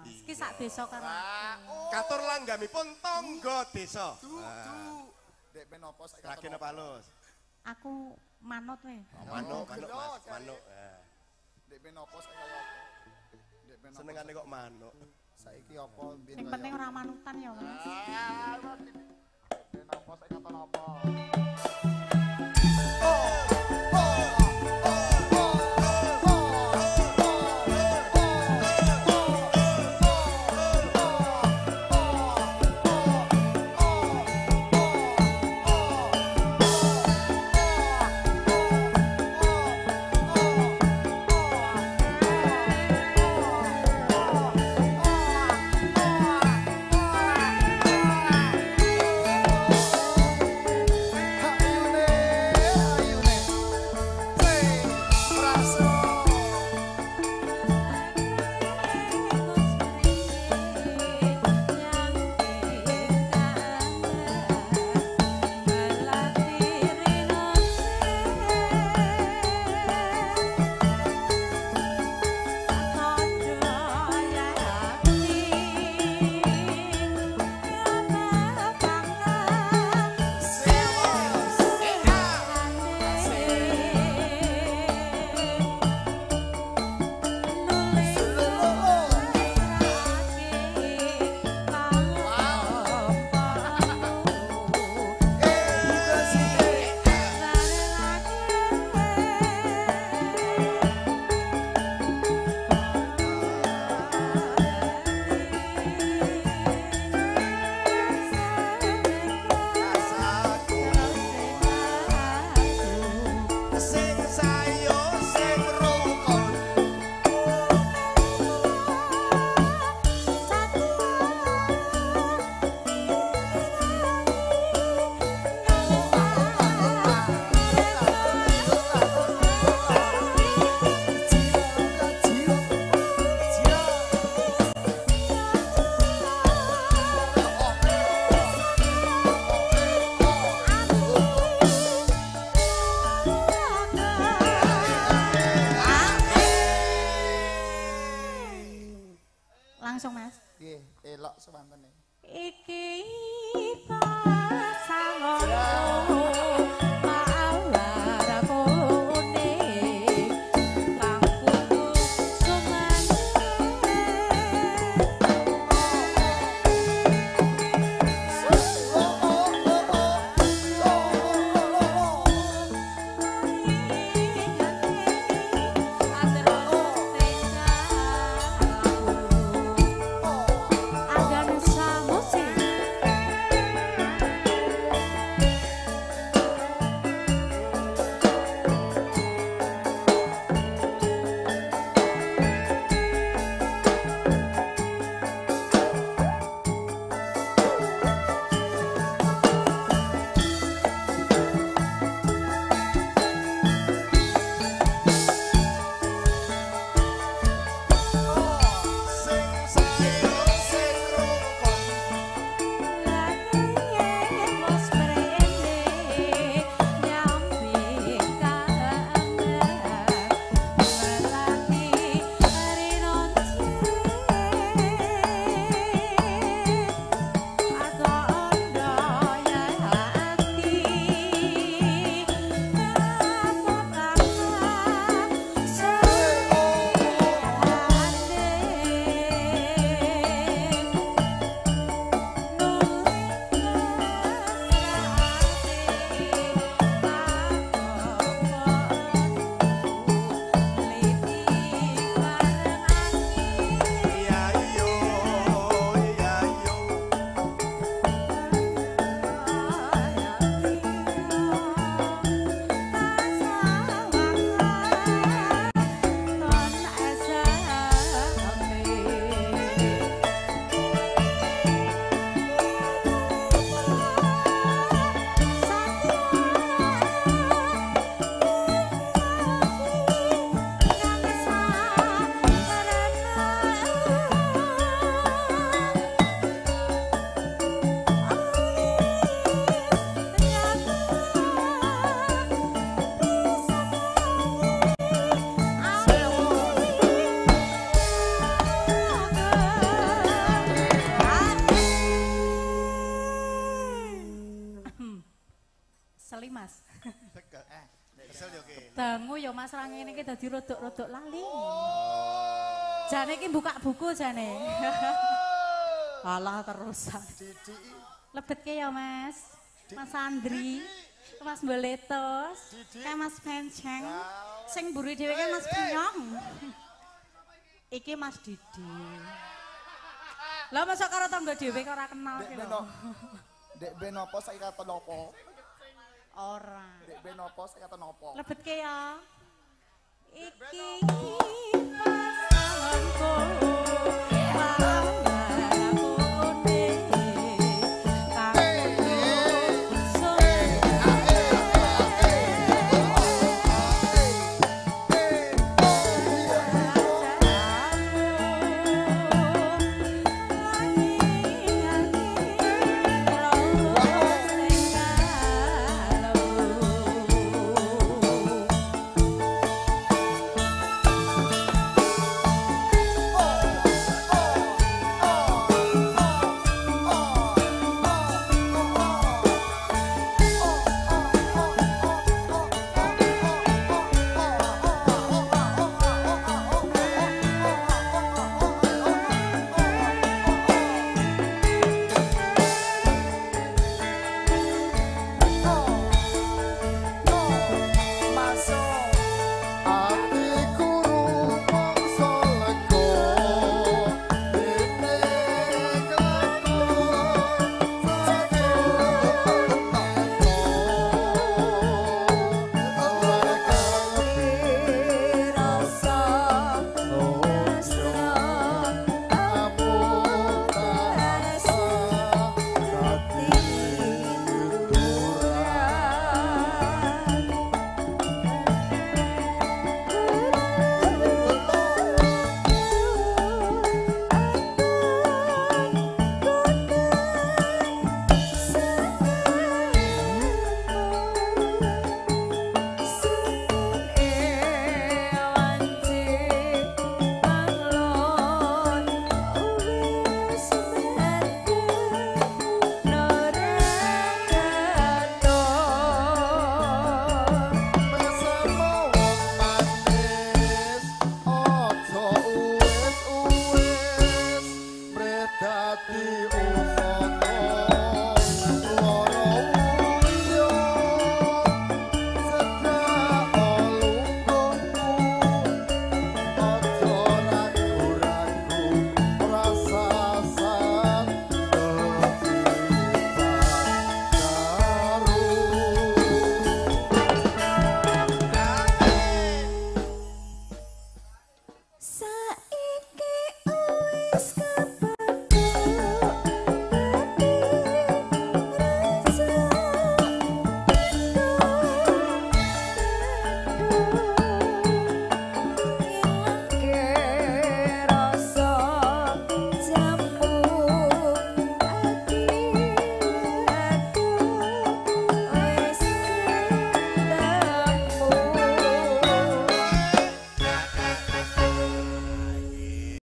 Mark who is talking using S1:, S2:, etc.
S1: Iki sak desa karo aku.
S2: Katur langgamipun tangga desa.
S3: Dek menapa saiki
S2: Ragen apa halus?
S1: Aku manut we.
S2: Manuk, Mas, manuk.
S3: Dek menapa saiki kaya apa? Dek menapa?
S2: Senengane kok manuk.
S3: Saiki apa mbiyen
S1: Sing penting ora manutan ya, Mas.
S3: Dek menapa saiki kata napa?
S1: Langsung, Mas.
S3: Nggih, elok sewantene.
S1: Iki pasanganku mawar kuning rambutku
S2: Tekel. Kesel yo kene.
S1: Dangu ya Mas ra ngene iki dadi rodok-rodok lali. Jane iki buka buku jane. Alah terusan.
S3: Didi.
S1: Lebetke ya Mas. Mas Andri. Mas Boletos. Kayak Mas Penceng. Sing mburi dhewe kan Mas Pinyong. Iki Mas Didi. Lah masa karo tangga dhewe kok ora kenal ki lho.
S3: Dek ben apa saiki kata nopo?
S1: Ora.
S3: Dek ben apa saiki kata nopo?
S1: Lebetke ya. Iki pasanganku.